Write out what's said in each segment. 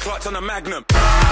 clutch on a Magnum.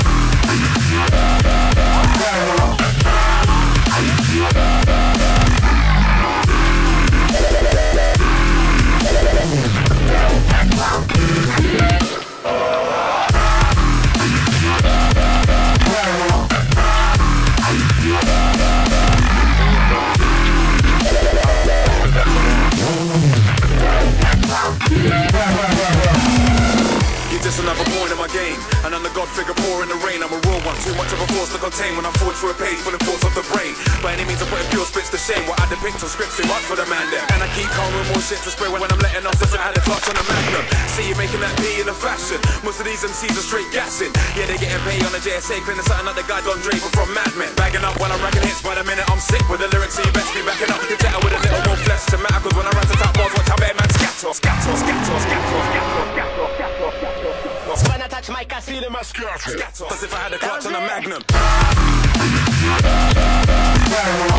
Just another point in my game, and I'm the god figure poor in the rain. I'm a raw one, too much of a force to contain. When I forge through a page, pulling thoughts off the brain. By any means I put in pure spits to shame. What I depict on scripts too much for the man there. And I keep calm with more shit to spray when I'm letting off. Since I had a clutch on a Magnum. See you making that P in the fashion. Most of these MCs are straight gassing. Yeah, they getting paid on the JSA, cleaning something like the guy Don Draper from Mad Men. Bagging up when I'm racking hits. By the minute I'm sick with the lyrics, so you best be backing up. You can with a little more flesh to matter. Cause when I rap the top bars, watch how bad man scatter, scatter, scatter, scatter, scatter, scatter, scatter, scatter. When I touch mic, I see them as scatter. As if I had a clutch on a Magnum.